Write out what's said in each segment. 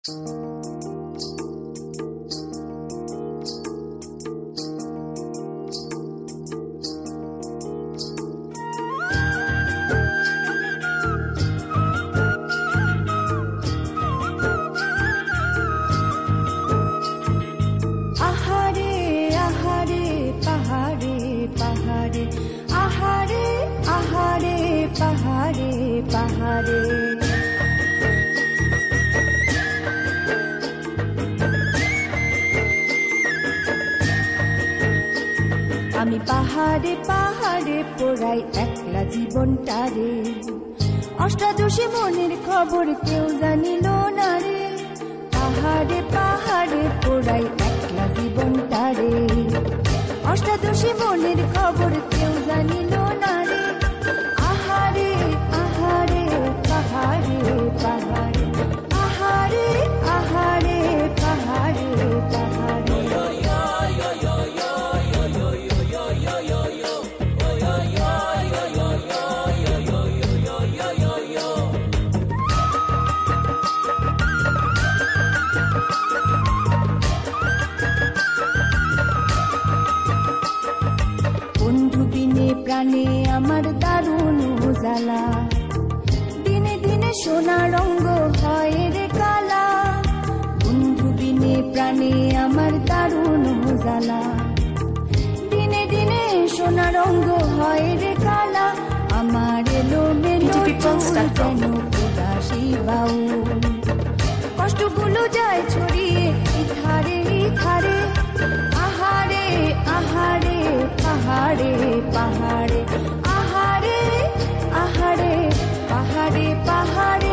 আমি পাহাড়ে পাহাড়ে পোড়াই একলা জীবনটারে, অষ্টাদশী মনের খবর কেউ জানিল না রে। পাহাড়ে পাহাড়ে পোড়াই একলা জীবনটারে, অষ্টাদশী মনের খবর কেউ জানিল না রে। আহারে আহারে পাহাড়ে পাহাড়ে, আহারে আহারে পাহাড়ে পাহাড়ে। বন্ধু বিনে প্রাণে আমার দারুণ জ্বালা, দিনে দিনে সোনা রঙ্গ হয় রে কালা। বন্ধু বিনে প্রাণে আমার দারুণ জ্বালা, দিনে দিনে সোনা রঙ্গ হয় রে কালা। আমার এলো মেলো যেন উদাসী বাউল, কষ্টগুলো যায় ছড়িয়ে ইথারে ইথারে। আহারে আহারে পাহাড়ে পাহাড়ে, আহারে আহারে পাহাড়ে পাহাড়ে।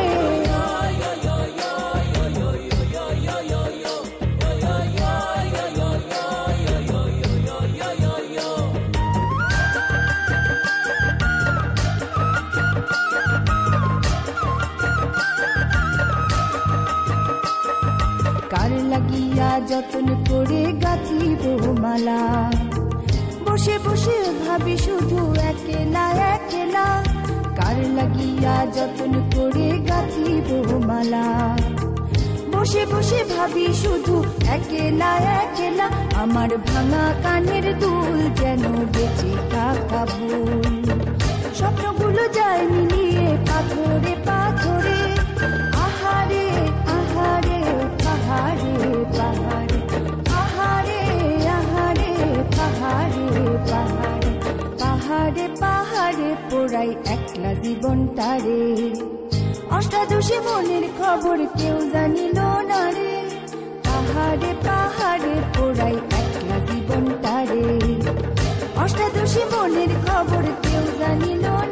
কার লাগিয়া যতন করে গাঁথিব মালা, বসে বসে ভাবি শুধু একলা একলা। কার লাগিয়া যতন করে গাঁথিব মালা, বসে বসে ভাবি শুধু একলা একলা। আমার ভাঙা কানের দুল যেন বেঁচে থাকা ভুল, স্বপ্নগুলো যায় মিলিয়ে পাথরে পাথরে। আহারে আহারে পাহাড়ে পাহাড়ে, আহারে আহারে পাহাড়ে পাহাড়ে। পাহাড়ে পাহাড়ে পোড়াই একলা জীবনটারে, অষ্টাদশী মনের খবর কেউ জানিল না রে। পাহাড়ে পাহাড়ে পোড়াই একলা জীবনটারে, অষ্টাদশী মনের খবর কেউ জানিল